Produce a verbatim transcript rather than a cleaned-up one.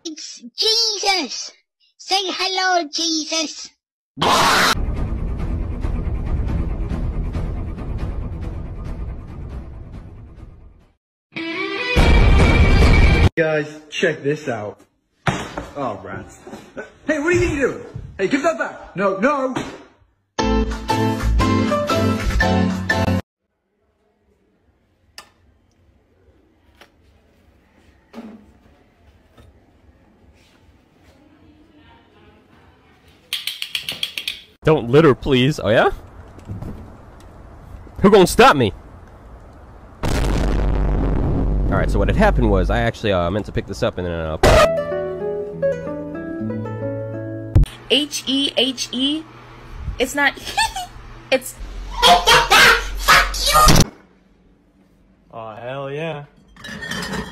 It's Jesus! Say hello, Jesus! Guys, check this out. Oh, rats. Hey, what do you think you're doing? Hey, give that back. No, no. Don't litter, please. Oh, yeah? Who gonna stop me? Alright, so what had happened was I actually uh, meant to pick this up and then uh... H E H E. It's not. It's. Oh, hell yeah.